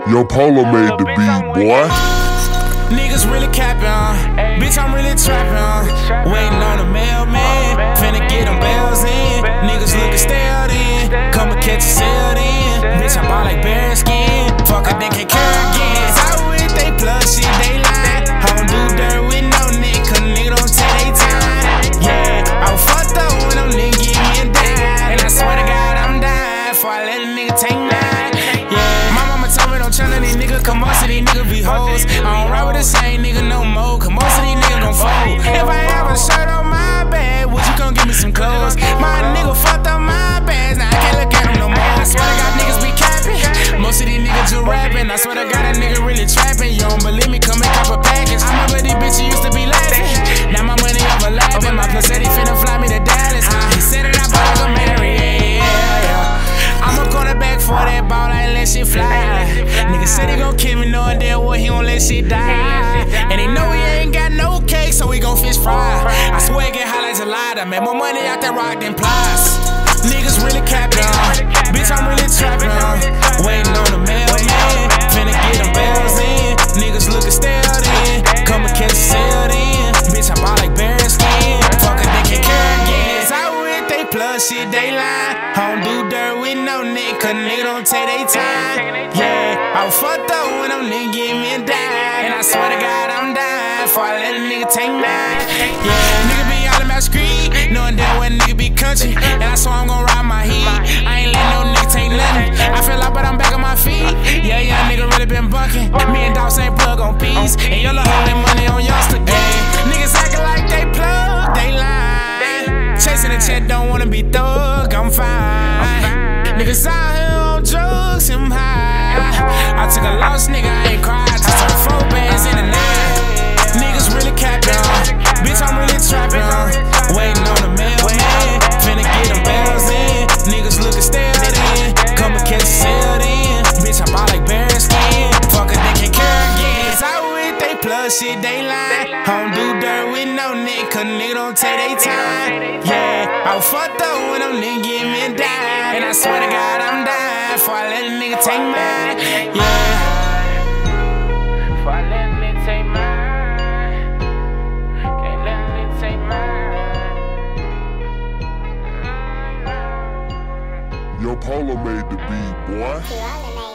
Yo, Polo made the beat, boy. Niggas really capping, bitch, I'm really trapping, waiting on the mailman, finna get them bells in. Niggas looking stale in, come and catch a sale in. Bitch, I bought like bear skin, fuck a dick, can't care again. Out with they plug shit, they lie. I don't do dirt with no nigga, cause nigga don't take they time. Yeah, I was fucked up when them niggas give me a dime. And I swear to God, I'm dying before I let a nigga take mine. Yeah, my mama told me don't channel these niggas, cause most of these niggas be hoes. I don't ride with the same nigga no more, cause most of these niggas gon' fold. If I have a shirt on my back, would you come give me some clothes? My nigga fucked up my bags, now I can't look at him no more. I swear to God, niggas be capping. Most of these niggas just rapping. I swear to God, a nigga really trapping. You don't believe me, come and cop a package. I remember these bitches used to be laughing. Now my money overlapping. My plus said he finna fly me to Dallas. He said that I bought like a Mary. I'm a cornerback for that ball, I ain't let shit fly. Nigga said he gon' kill me, knowing damn well he won't let shit die. And he know he ain't got no cake, so he gon' fish fry. I swear he get high like Gelada, man, more money out that rock than plies. Niggas really capping, bitch, I'm really trapping, waiting on the mailman, finna get them bells in. Niggas looking stale in, come and catch a sale in. Bitch, I bought like bear skin, fuck a dick, can't care again. Out with they plug shit, they lie. I don't do dirt with no nigga, cause nigga don't take they time. Yeah, I was fucked up when them niggas give me a dime. And I swear to God, I'm dying before I let a nigga take mine. Yeah, nigga be all in my street, knowing that when nigga be country. And I swear I'm gon' ride my heat. I ain't let no nigga take nothing. I feel like, but I'm back on my feet. Yeah, young nigga really been bunking. Me and Dawg ain't plug on peas. And y'all holding money on youngster gang. Niggas acting like they plug, they lie. Chasing the check, don't wanna be thug, I'm fine. Niggas out here on drugs, I'm high. I took a loss, nigga, I ain't cried. Just took 4 bands in the night. Niggas really capping, bitch, I'm really trapping. Waiting on the mailman, finna get them bells in. Niggas looking stale in, come and catch a sale in. Bitch, I bought like bear skin, fuck a dick, can't care again. Out with they plug shit, they lie. I don't do dirt with no nigga, cause nigga don't take they time. Yeah, I was fucked up when them niggas give me a dime. And I swear to God, I'm dying before I let a nigga take mine. Yeah, before I let a nigga take mine. Can't let a nigga take mine. Yo, Polo made the beat, boy.